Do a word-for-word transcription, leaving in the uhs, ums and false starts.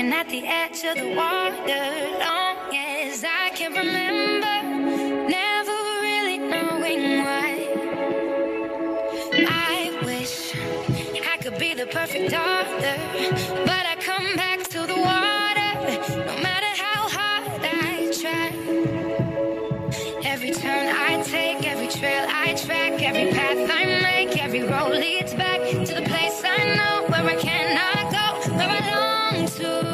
Standing at the edge of the water, long as I can remember, never really knowing why. I wish I could be the perfect daughter, but I come back to the water, no matter how hard I try. Every turn I take, every trail I track, every path I make, every road leads back to the place I know, where I cannot go, where I long to